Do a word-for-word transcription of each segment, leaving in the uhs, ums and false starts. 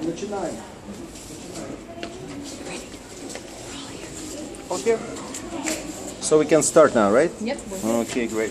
Начинаем. Okay. So we can start now, right? Yep. Okay, great.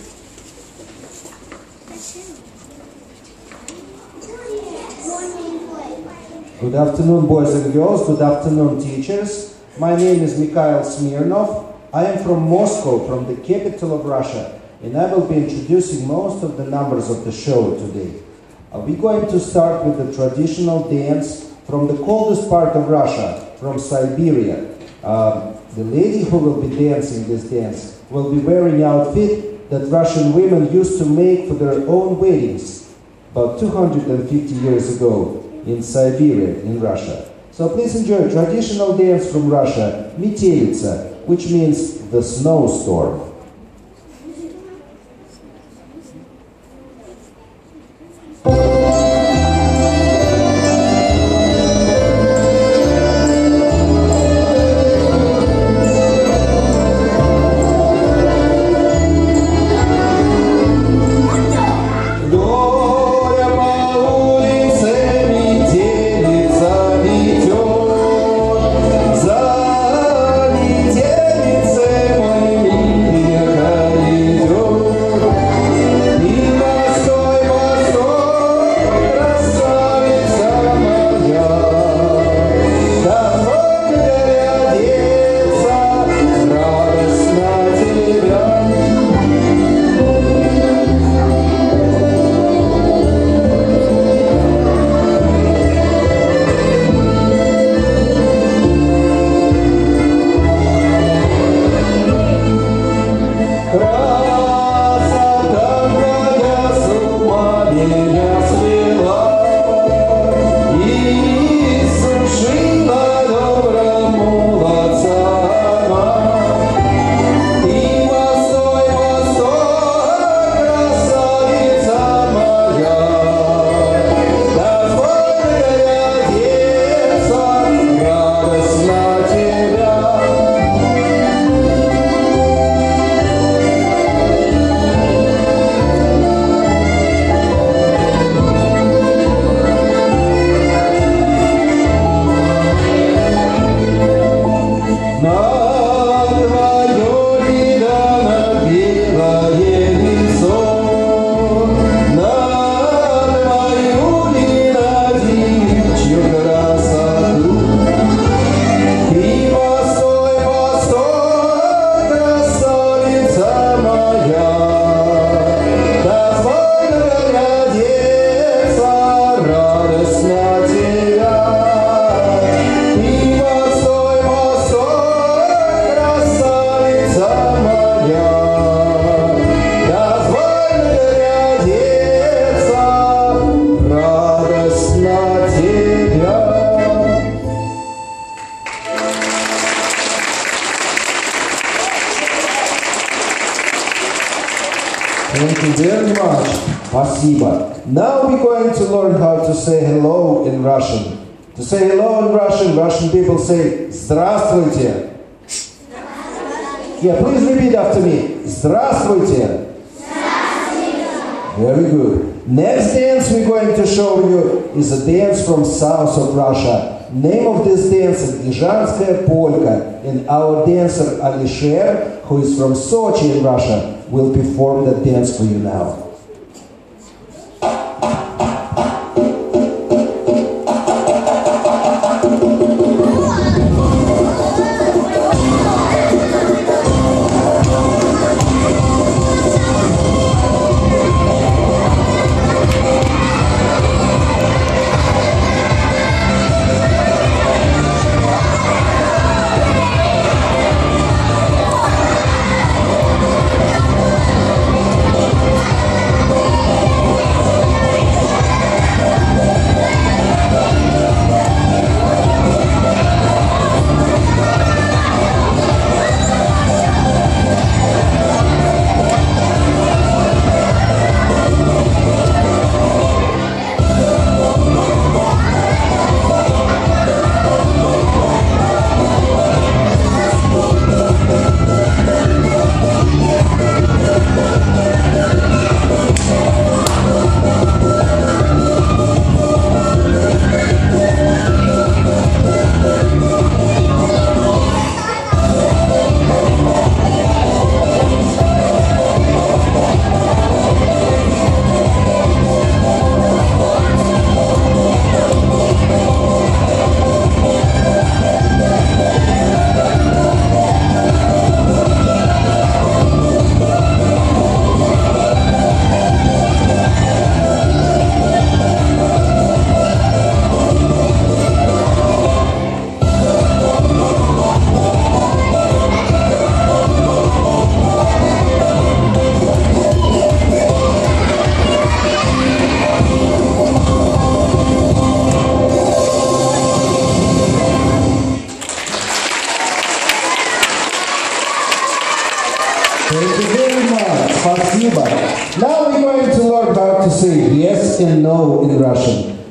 Good afternoon, boys and girls. Good afternoon, teachers. My name is Mikhail Smirnov. I am from Moscow, from the capital of Russia, and I will be introducing most of the numbers of the show today. Uh, we're going to start with the traditional dance from the coldest part of Russia, from Siberia. Uh, the lady who will be dancing this dance will be wearing outfit that Russian women used to make for their own weddings about two hundred fifty years ago in Siberia, in Russia. So please enjoy traditional dance from Russia, Metelitsa, which means the snowstorm. Thank you very much. Спасибо. Now we're going to learn how to say hello in Russian. To say hello in Russian, Russian people say Здравствуйте. Yeah, please repeat after me. Здравствуйте. Very good. Next dance we're going to show you is a dance from south of Russia. Name of this dance is Gizhanskaya Polka, and our dancer Alisher, who is from Sochi in Russia, will perform that dance for you now. Thank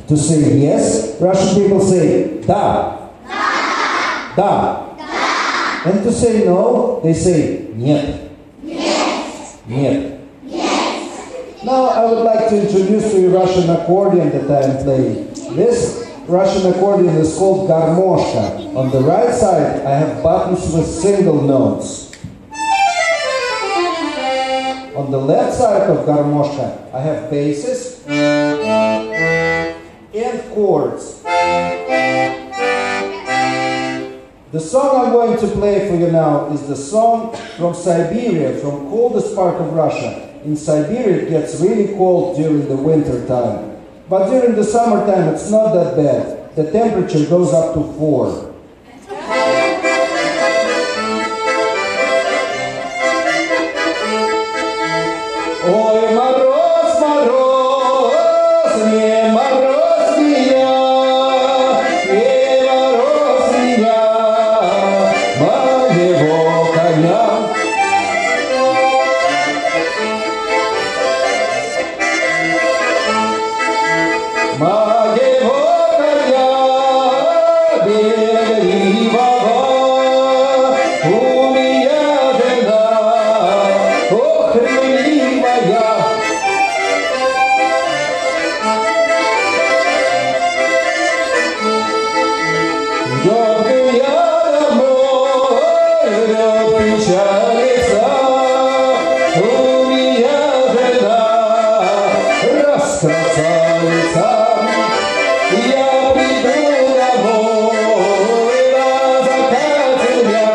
To say yes, Russian people say da. Da. And to say no, they say нет. Нет. Now I would like to introduce to you Russian accordion that I am playing. This Russian accordion is called garmoshka. On the right side I have buttons with single notes. On the left side of garmoshka I have basses and chords. The song I'm going to play for you now is the song from Siberia, from coldest part of Russia. In Siberia it gets really cold during the winter time. But during the summertime it's not that bad. The temperature goes up to four. Ой, мороз, мороз, не мороз меня, не мороз меня, моего коня. Моего коня бегливого, у меня жена, ох, ревнивая. Ждет меня домой, ждет печалится, у меня жена, раскрасавица. Я приду домой на закате дня.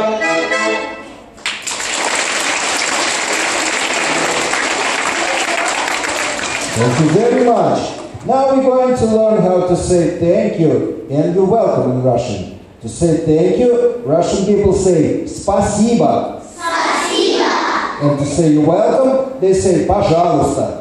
Thank you very much. Now we're going to learn how to say thank you and you're welcome in Russian. To say thank you, Russian people say спасибо. And to say you're welcome, they say пожалуйста.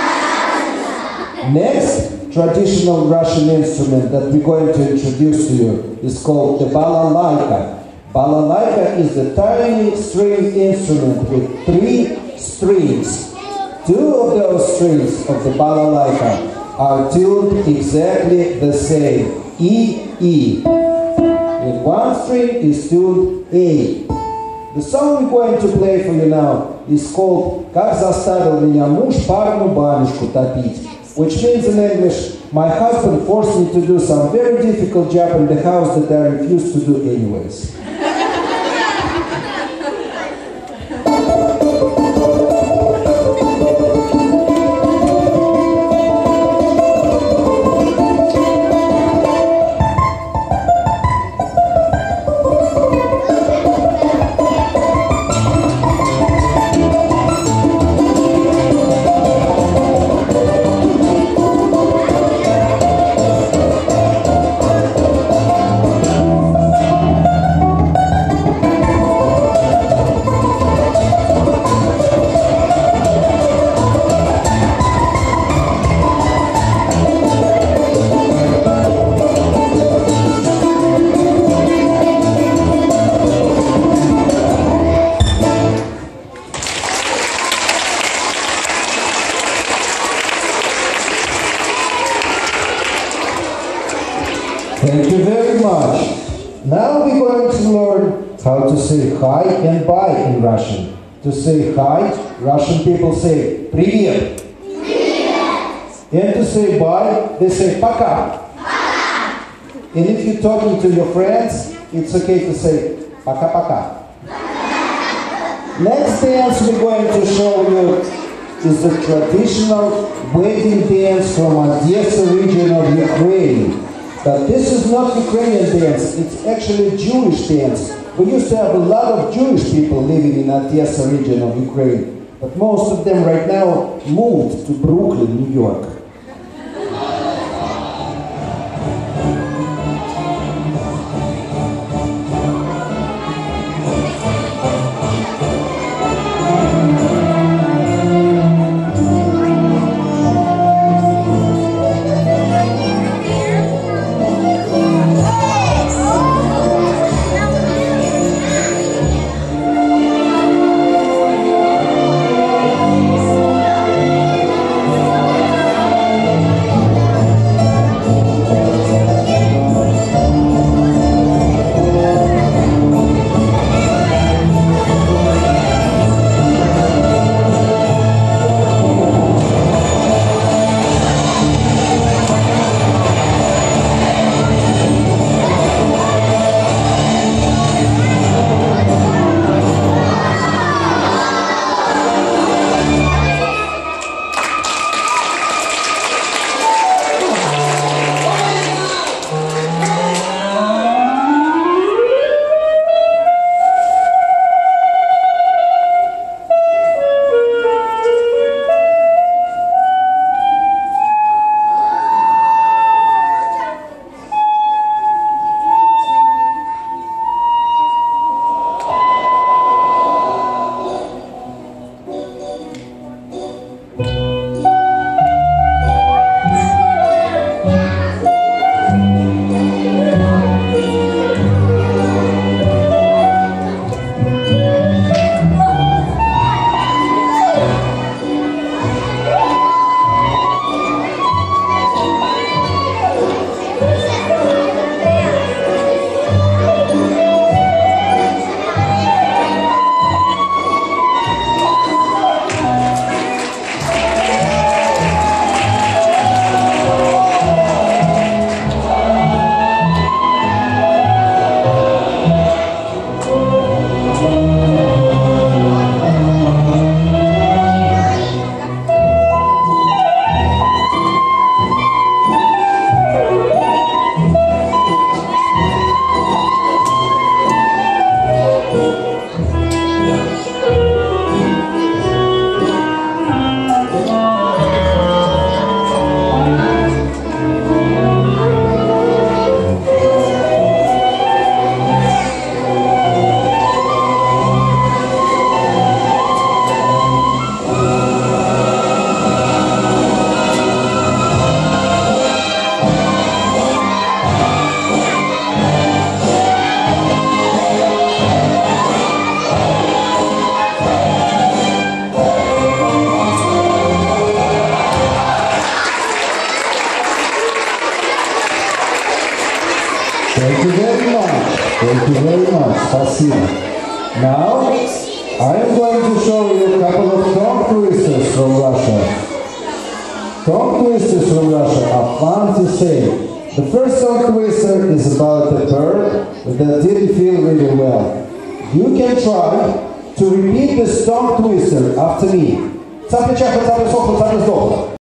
Next traditional Russian instrument that we're going to introduce to you is called the balalaika. Balalaika is a tiny string instrument with three strings. Two of those strings of the balalaika are tuned exactly the same, E, E. And one string is tuned A. The song we're going to play for you now is called «Как заставил меня муж парную банюшку топить», which means in English, my husband forced me to do some very difficult job in the house that I refused to do anyways. Thank you very much. Now we're going to learn how to say hi and bye in Russian. To say hi, Russian people say привет. And to say bye, they say пока. And if you're talking to your friends, it's okay to say пока-пока. Next dance we're going to show you is the traditional wedding dance from Odessa region of Ukraine. But this is not Ukrainian dance, it's actually Jewish dance. We used to have a lot of Jewish people living in Odessa region of Ukraine, but most of them right now moved to Brooklyn, New York. Oh, Thank you very much. Thank you very much. Спасибо. Now, I am going to show you a couple of tongue twisters from Russia. Tongue twisters from Russia are fun to say. The first tongue twister is about a bird that didn't feel really well. You can try to repeat this tongue twister after me. Цапля чапля, цапля сохла, цапля сдохла.